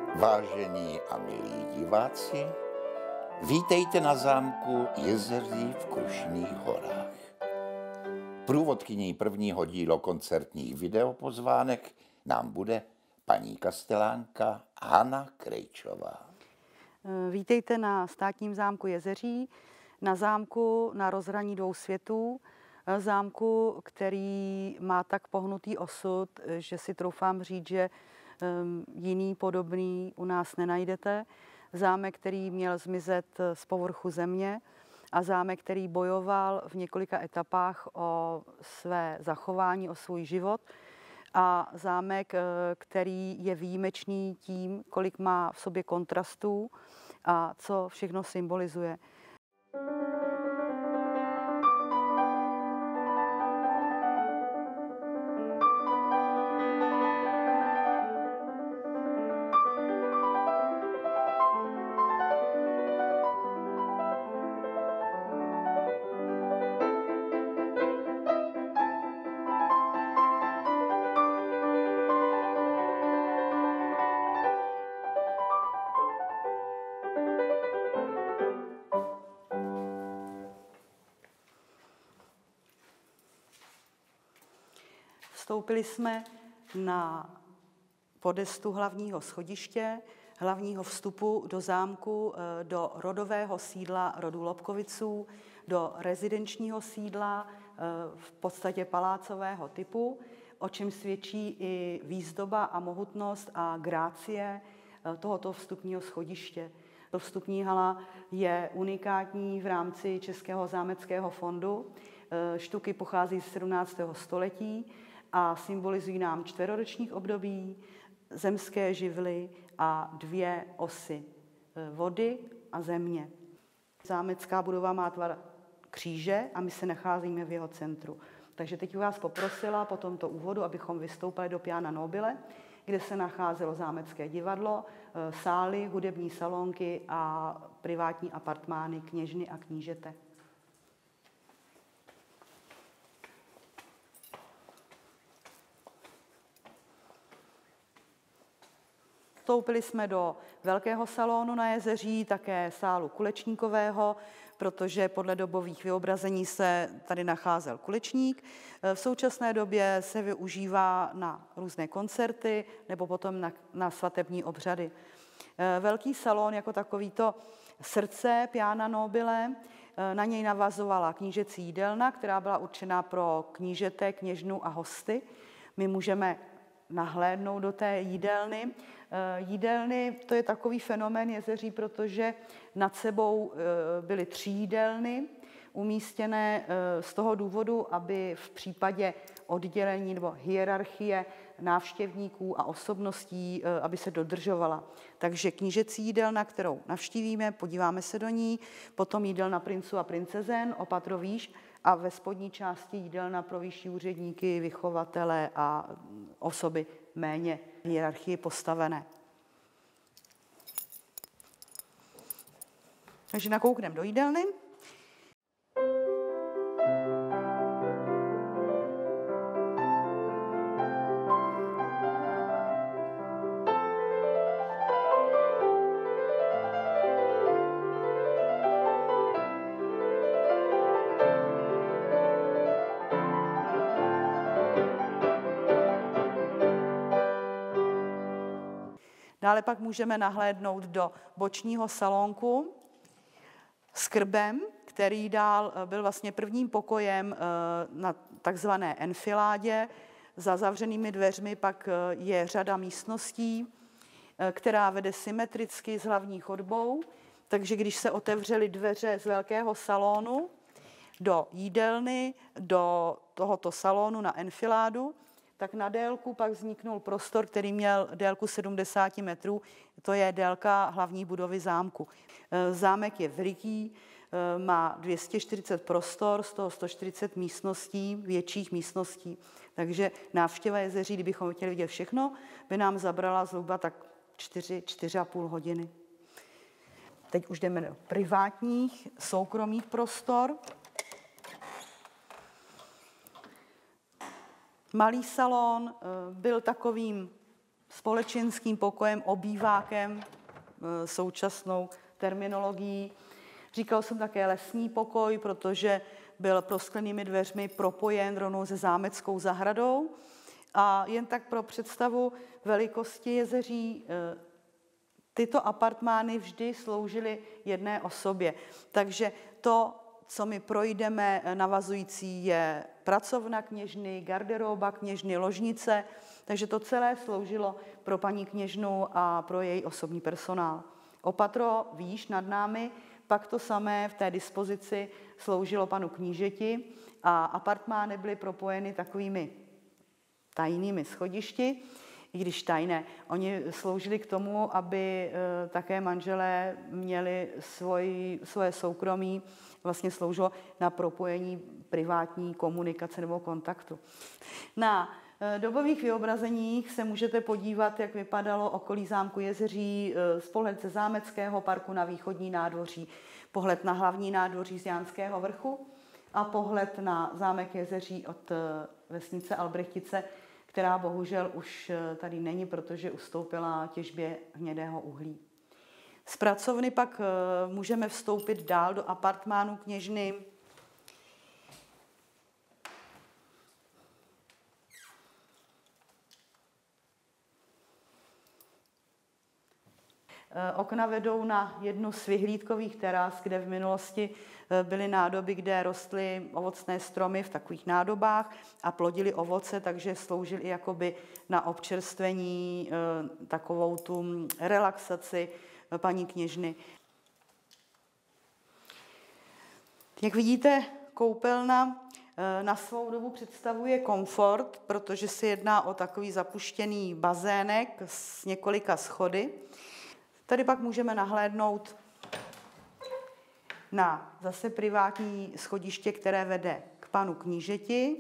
Vážení a milí diváci, vítejte na zámku Jezeří v Krušných horách. Průvodkyní prvního dílu koncertních videopozvánek nám bude paní kastelánka Hana Krejčová. Vítejte na státním zámku Jezeří, na zámku na rozhraní dvou světů, zámku, který má tak pohnutý osud, že si troufám říct, že jiný podobný u nás nenajdete. Zámek, který měl zmizet z povrchu země a zámek, který bojoval v několika etapách o své zachování, o svůj život. A zámek, který je výjimečný tím, kolik má v sobě kontrastů a co všechno symbolizuje. Vstoupili jsme na podestu hlavního schodiště, hlavního vstupu do zámku, do rodového sídla rodu Lobkoviců, do rezidenčního sídla, v podstatě palácového typu, o čem svědčí i výzdoba a mohutnost a grácie tohoto vstupního schodiště. To vstupní hala je unikátní v rámci Českého zámeckého fondu. Štuky pochází z 17. století a symbolizují nám čtveroročních období, zemské živly a dvě osy, vody a země. Zámecká budova má tvar kříže a my se nacházíme v jeho centru. Takže teď bych vás poprosila po tomto úvodu, abychom vystoupili do Piana Nobile, kde se nacházelo zámecké divadlo, sály, hudební salonky a privátní apartmány kněžny a knížete. Vstoupili jsme do velkého salonu na Jezeří, také sálu kulečníkového, protože podle dobových vyobrazení se tady nacházel kulečník. V současné době se využívá na různé koncerty nebo potom na svatební obřady. Velký salon jako takovýto srdce Piana Nobile, na něj navazovala knížecí jídelna, která byla určena pro knížete, kněžnu a hosty. My můžeme nahlédnout do té jídelny. Jídelny, to je takový fenomén Jezeří, protože nad sebou byly 3 jídelny umístěné z toho důvodu, aby v případě oddělení nebo hierarchie návštěvníků a osobností, aby se dodržovala. Takže knížecí jídelna, kterou navštívíme, podíváme se do ní, potom jídelna princů a princezen, opatro výš, a ve spodní části jídelna pro vyšší úředníky, vychovatele a osoby méně hierarchii postavené. Takže nakoukneme do jídelny. Dále pak můžeme nahlédnout do bočního salonku s krbem, který dál byl vlastně prvním pokojem na takzvané enfiládě. Za zavřenými dveřmi pak je řada místností, která vede symetricky s hlavní chodbou. Takže když se otevřely dveře z velkého salonu do jídelny, do tohoto salonu na enfiládu, tak na délku pak vzniknul prostor, který měl délku 70 metrů, to je délka hlavní budovy zámku. Zámek je veliký, má 240 prostor, z toho 140 místností, větších místností. Takže návštěva Jezeří, kdybychom chtěli vidět všechno, by nám zabrala zhruba tak 4,5 hodiny. Teď už jdeme do privátních, soukromých prostor. Malý salon byl takovým společenským pokojem, obývákem, současnou terminologií. Říkal jsem také lesní pokoj, protože byl prosklenými dveřmi propojen rovnou se zámeckou zahradou. A jen tak pro představu velikosti Jezeří, tyto apartmány vždy sloužily jedné osobě. Takže to, co my projdeme navazující, je pracovna kněžny, garderoba kněžny, ložnice, takže to celé sloužilo pro paní kněžnu a pro její osobní personál. Opatro výš nad námi, pak to samé v té dispozici sloužilo panu knížeti a apartmány byly propojeny takovými tajnými schodišti, i když tajné. Oni sloužili k tomu, aby také manželé měli svoje soukromí, vlastně sloužilo na propojení privátní komunikace nebo kontaktu. Na dobových vyobrazeních se můžete podívat, jak vypadalo okolí zámku Jezeří z pohledu ze zámeckého parku na východní nádvoří, pohled na hlavní nádvoří z Jánského vrchu a pohled na zámek Jezeří od vesnice Albrechtice, která bohužel už tady není, protože ustoupila těžbě hnědého uhlí. Z pracovny pak můžeme vstoupit dál do apartmánu kněžny. Okna vedou na jednu z vyhlídkových teras, kde v minulosti byly nádoby, kde rostly ovocné stromy v takových nádobách a plodily ovoce, takže sloužily i jakoby na občerstvení, takovou tu relaxaci paní kněžny. Jak vidíte, koupelna na svou dobu představuje komfort, protože se jedná o takový zapuštěný bazének s několika schody. Tady pak můžeme nahlédnout na zase privátní schodiště, které vede k panu knížeti.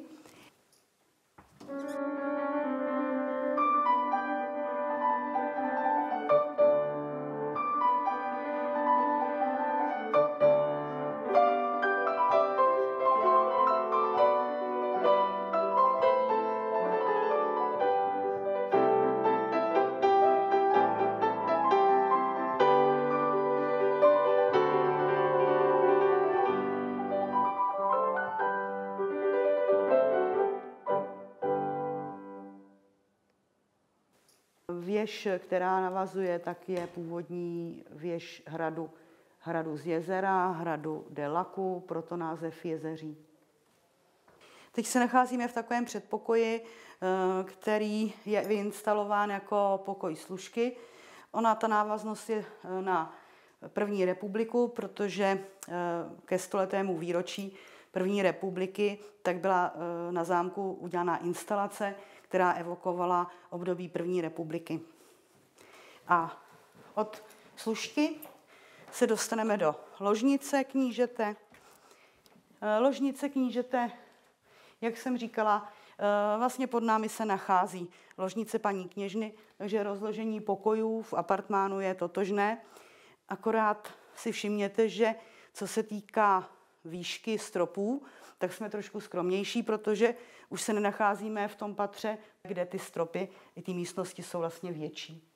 Věž, která navazuje, tak je původní věž hradu z jezera, hradu de Laku, proto název Jezeří. Teď se nacházíme v takovém předpokoji, který je vyinstalován jako pokoj služky. Ta návaznost je na první republiku, protože ke 100letému výročí první republiky tak byla na zámku udělána instalace, která evokovala období první republiky. A od služky se dostaneme do ložnice knížete. Ložnice knížete, jak jsem říkala, vlastně pod námi se nachází ložnice paní kněžny, takže rozložení pokojů v apartmánu je totožné. Akorát si všimněte, že co se týká výšky stropů, tak jsme trošku skromnější, protože už se nenacházíme v tom patře, kde ty stropy i ty místnosti jsou vlastně větší.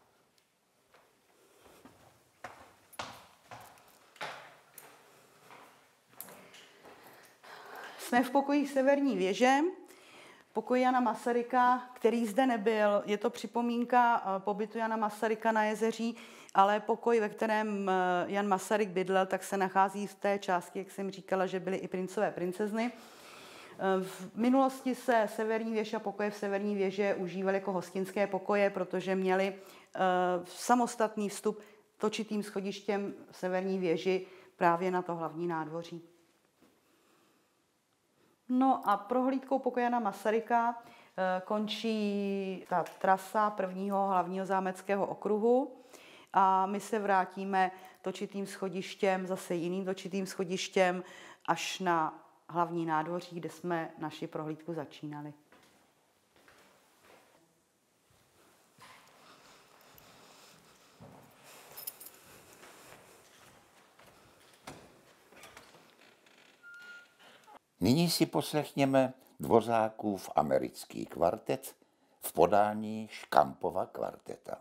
Jsme v pokoji severní věže, pokoj Jana Masaryka, který zde nebyl. Je to připomínka pobytu Jana Masaryka na Jezeří, ale pokoj, ve kterém Jan Masaryk bydlel, tak se nachází v té části, jak jsem říkala, že byly i princové princezny. V minulosti se severní věž a pokoje v severní věže užívaly jako hostinské pokoje, protože měli samostatný vstup točitým schodištěm v severní věži právě na to hlavní nádvoří. No a prohlídkou pokoje Jana Masaryka končí ta trasa prvního hlavního zámeckého okruhu a my se vrátíme točitým schodištěm, zase jiným točitým schodištěm až na hlavní nádvoří, kde jsme naši prohlídku začínali. Nyní si poslechněme Dvořákův americký kvartet v podání Škampova kvarteta.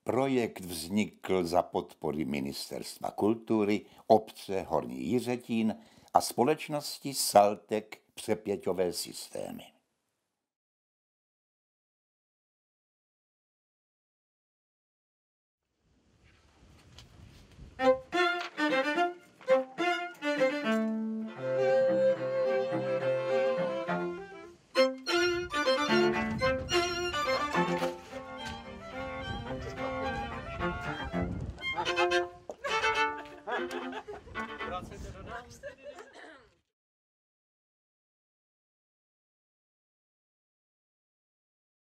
Projekt vznikl za podpory Ministerstva kultury, obce Horní Jiřetín a společnosti Saltek Přepěťové systémy.